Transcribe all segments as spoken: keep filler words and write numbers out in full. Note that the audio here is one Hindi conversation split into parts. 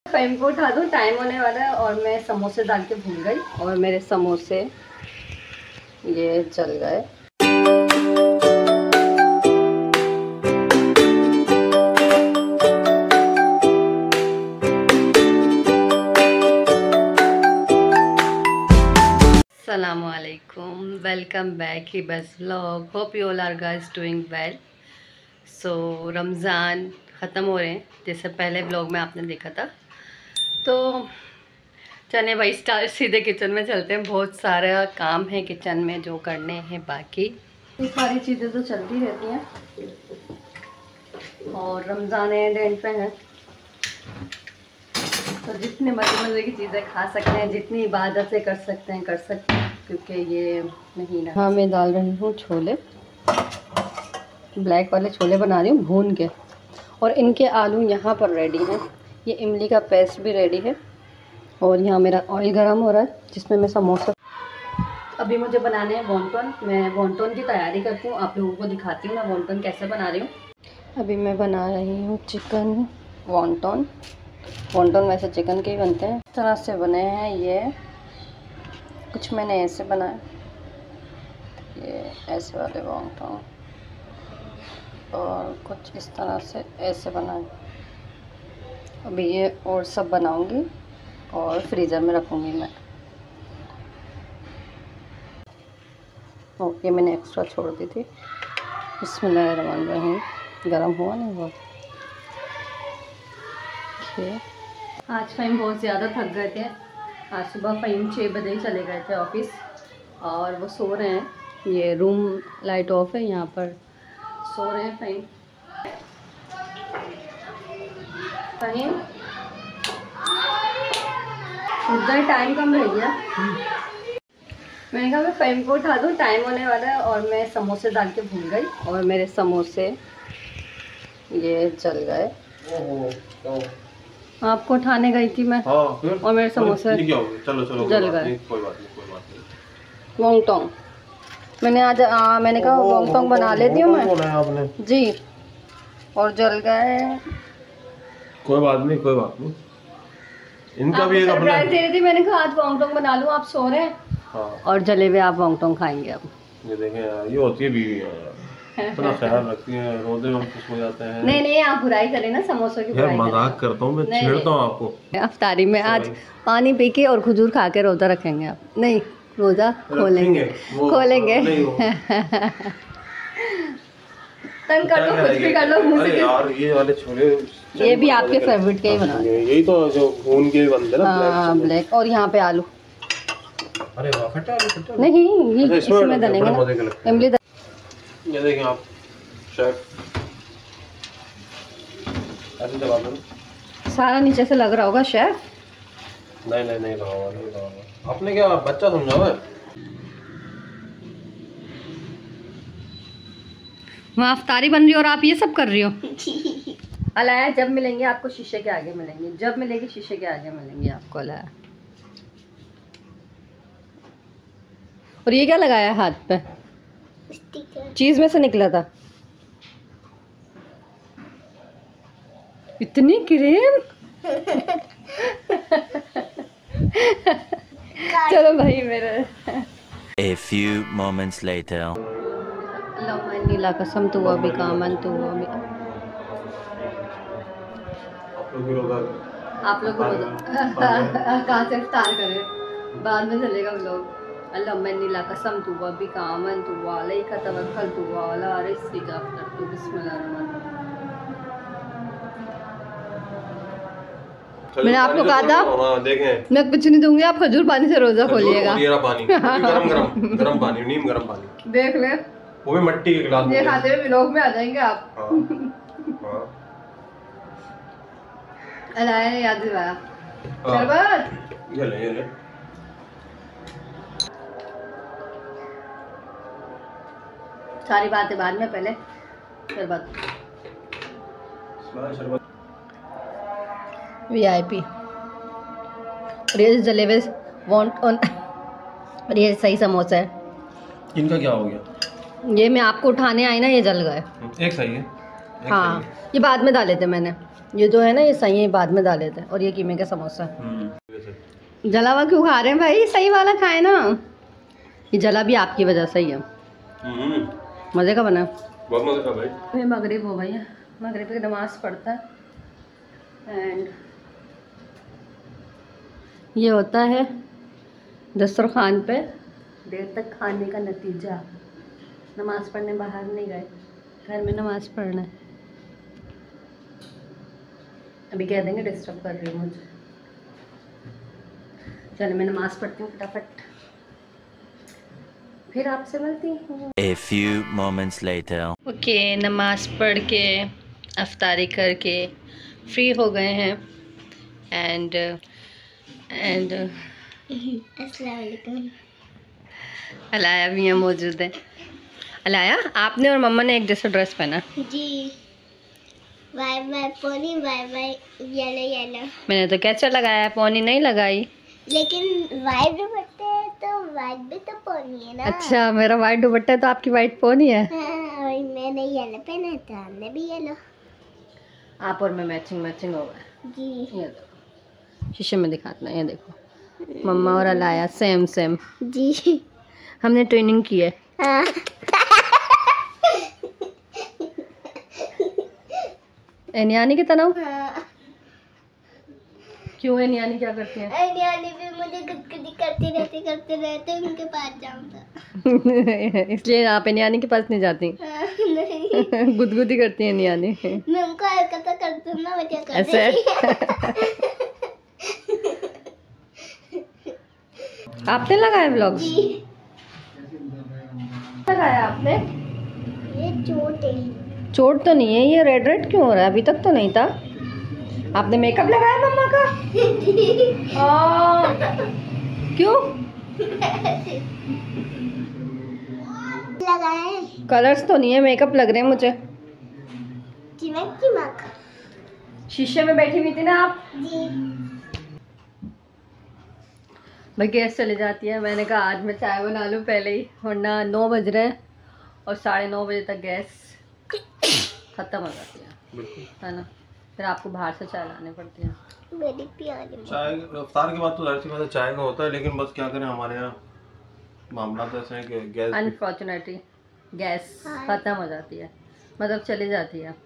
फ़हीम को उठा दूँ, टाइम होने वाला है। और मैं समोसे डाल के भूल गई और मेरे समोसे ये जल गए। अस्सलामुअलैकुम, वेलकम बैक ही बस vlog. Hope you all are guys doing well. So Ramzan ख़त्म हो रहे हैं, जैसे पहले व्लॉग में आपने देखा था। तो चले भाई स्टार्ट, सीधे किचन में चलते हैं। बहुत सारा काम है किचन में जो करने हैं बाकी। ये सारी चीज़ें तो चलती रहती हैं और रमज़ान एंड एंड पे है तो जितने मज़े मज़े की चीज़ें खा सकते हैं, जितनी इबादतें कर सकते हैं कर सकते हैं, क्योंकि ये महीना। हाँ, मैं डाल रही हूँ छोले, ब्लैक वाले छोले बना रही हूँ भून के। और इनके आलू यहाँ पर रेडी हैं। ये इमली का पेस्ट भी रेडी है। और यहाँ मेरा ऑयल गरम हो रहा है जिसमें मैं समोसा। अभी मुझे बनाने हैं वॉन्टन। मैं वॉन्टन की तैयारी करती हूँ, आप लोगों को दिखाती हूँ मैं वॉन्टन कैसे बना रही हूँ। अभी मैं बना रही हूँ चिकन वॉन्टन। वॉन्टन वैसे चिकन के ही बनते हैं, इस तरह से बने हैं ये। कुछ मैंने ऐसे बनाए, ये ऐसे वाले वॉन्टन, और कुछ इस तरह से ऐसे बनाए। अभी ये और सब बनाऊंगी और फ्रीज़र में रखूंगी मैं। ओके, मैंने एक्स्ट्रा छोड़ दी थी। बिस्मिल्लाहिर्रहमानिर्रहीम। गरम हुआ नहीं बहुत। आज फ़हीम बहुत ज़्यादा थक गए थे। आज सुबह फ़हीम छः बजे ही चले गए थे ऑफिस और वो सो रहे हैं। ये रूम लाइट ऑफ है, यहाँ पर सो रहे हैं फ़हीम। फ़हीम उधर टाइम कम रह गया। मैंने कहा मैं फ़हीम को उठा दूँ, टाइम होने वाला है। और मैं समोसे डाल के भूल गई और मेरे समोसे ये जल गए। आपको उठाने गई थी मैं। हाँ, और मेरे समोसे चलो चलो जल गए। कोई बात नहीं, कोई बात नहीं। वॉन्टन मैंने आज आ, मैंने कहा वॉन्टन बना लेती हूँ मैं आपने जी, और जल गए। कोई बात नहीं, कोई बात नहीं। इनका भी एक अपना दे रही थी, मैंने कहा आज वॉन्टन बना लूँ, आप सो रहे हैं। हाँ। और जले हुए आप वॉन्टन खाएंगे अब। ये देखें, ये होती है बीवी, इतना ख्याल रखती है, रोजे में खुश हो जाते हैं। नहीं नहीं, आप बुराई करें ना, समोसों की बुराई। मजाक करता हूँ मैं, छेड़ता हूँ आपको। अफ्तारी में आज पानी पी के और खजूर खा के रोज़ा रखेंगे आप? नहीं, रोज़ा खोलेंगे खोलेंगे तन कर लो, कुछ भी कर लो मुंह से। यार ये वाले छोले, ये भी आपके फेवरेट के ही बना, यही तो जो भून के बनते हैं ना, हाँ ब्लैक। और यहाँ पे आलू। अरे वाह, खट्टा आलू खट्टा नहीं, ये इसमें डालेंगे ना इमली। ये देखें आप शेफ, ऐसे दबा दो। सारा नीचे से लग रहा होगा शेफ। नहीं नहीं नहीं लगा हुआ, नहीं लगा हुआ। आपने क्या बच्चा समझा हुआ है? वहाँ अफ्तारी बन रही हो और आप ये सब कर रही हो। अलाया, जब मिलेंगे आपको शीशे के आगे मिलेंगे, जब मिलेगी शीशे के आगे मिलेंगे आपको अलाया। और ये क्या लगाया हाथ पे? चीज में से निकला था। इतनी क्रीम चलो भाई मेरे। A few moments later. नीला कसम तो वो भी कामन तो वो भी। आप लोग कहाँ से इफ्तार करें, बाद में चलेगा व्लॉग। अल्लाह नीला कसम तू व भी कामन तू वाले का तवक्कल तू वाला रिस्की का अफ्तर तू बिस्मिल्लाह। मैंने आपको कहा था देखें, मैं कुछ नहीं दूंगी, आप खजूर पानी से रोजा खोलिएगा। पानी गरम गरम गरम पानी, नीम गरम पानी देख ले, वो भी मिट्टी के गिलास ये खाते हुए व्लॉग में आ जाएंगे आप। हाँ। अलाया ने याद दिलाया शरबत। ये ले ये ले। सारी बातें बाद में, पहले शरबत। वीआईपी। और ये जलेबे वांट ऑन। और ये सही समोसा है। इनका क्या हो गया? ये मैं आपको उठाने आई ना, ये जल गए। एक सही है, हाँ ये बाद में डाले थे मैंने, ये जो है ना ये सही है, बाद में डाले थे। और ये कीमे का समोसा। जला हुआ क्यों खा रहे हैं भाई, सही वाला खाए ना। ये जला भी आपकी वजह से ही है। मज़े का बना, बहुत मज़े का भाई। मगरिब हो गई है, मगरिब की नमाज़ पढ़ता है। एंड ये होता है दस्तरखान पे देर तक खाने का नतीजा। नमाज़ पढ़ने बाहर नहीं गए, घर में नमाज़ पढ़ना है। अभी कह देंगे डिस्टर्ब कर रही हूँ मुझे। चलो मैं नमाज़ पढ़ती हूँ फटाफट, फिर आपसे मिलती हूँ। A few moments later. Okay okay, नमाज़ पढ़ के अफ्तारी करके फ्री हो गए हैं। एंड एंड अस्सलाम वालेकुम। अलाया भी यहाँ मौजूद है। अलाया, आपने और मम्मा ने एक जैसा ड्रेस पहना जी। Bye bye pony, bye bye yellow yellow. मैंने तो कैचा लगाया, पोनी नहीं लगाई। लेकिन वाइट दुपट्टे है तो वाइट भी तो पोनी है ना। अच्छा, मेरा वाइट दुपट्टा है तो आपकी वाइट पोनी है। हाँ, और मैंने येलो पहना था, हमने भी येलो। आप और मैं मैचिंग मैचिंग हो गए जी। ये देखो, शीशे में दिखाना, ये देखो मम्मा और अलाया सेम सेम। जी हमने ट्रेनिंग की है। हाँ। एनियानी की तरह। हाँ। क्यों एनियानी क्या करती है? एनियानी भी मुझे गुदगुदी करते रहते करते रहते उनके पास जाऊंगा। इसलिए आप एनियानी के पास नहीं जाती? हाँ, नहीं। गुदगुदी करती है एनियानी। मैं उनको हरकत करती हूँ ना, वजह कर ऐसे आपने लगाया व्लॉग्स? जी। लगाया आपने? ये चोट है। चोट तो नहीं है, ये रेड रेड क्यों हो रहा है? अभी तक तो नहीं था। आपने मेकअप लगाया मम्मा का? आ, क्यों लगाया है? कलर्स तो नहीं है, मेकअप लग रहे हैं मुझे। चिमक चिमक। शीशे में बैठी हुई थी ना आप? जी। भाई गैस चली जाती है, मैंने कहा आज मैं चाय बना लूँ पहले ही, वरना नौ बज रहे हैं और साढ़े नौ बजे तक गैस ख़त्म हो जाती है, है ना। फिर आपको बाहर से चाय लानी पड़ती है। मेरी प्यारी चाय अफ्तार के बाद तो जाहिर सी बात है चाय का होता है, लेकिन बस क्या करें, हमारे यहाँ मामला तो ऐसे है कि गैस अनफॉर्चुनेटली गैस ख़त्म हो जाती है, मतलब चली जाती है।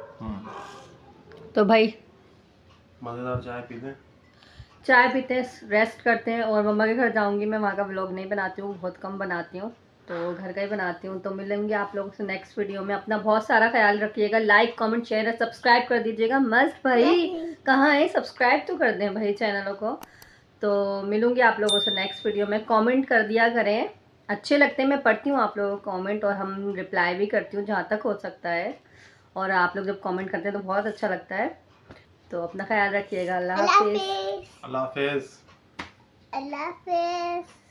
तो भाई मज़ेदार चाय पीते हैं, चाय पीते हैं, रेस्ट करते हैं। और मम्मा के घर जाऊंगी मैं, वहाँ का व्लॉग नहीं बनाती हूँ, बहुत कम बनाती हूँ, तो घर का ही बनाती हूँ। तो मिलेंगे आप लोगों से नेक्स्ट वीडियो में। अपना बहुत सारा ख्याल रखिएगा, लाइक कमेंट शेयर और सब्सक्राइब कर दीजिएगा। मस्त भाई कहाँ है, सब्सक्राइब तो कर दें भाई चैनलों को। तो मिलूँगी आप लोगों से नेक्स्ट वीडियो में। कॉमेंट कर दिया करें, अच्छे लगते हैं, मैं पढ़ती हूँ आप लोगों को कॉमेंट और हम रिप्लाई भी करती हूँ जहाँ तक हो सकता है। और आप लोग जब कॉमेंट करते हैं तो बहुत अच्छा लगता है। तो अपना ख्याल रखिएगा। अल्लाह हाफिज़। अल्लाह हाफिज़। अल्लाह हाफिज़।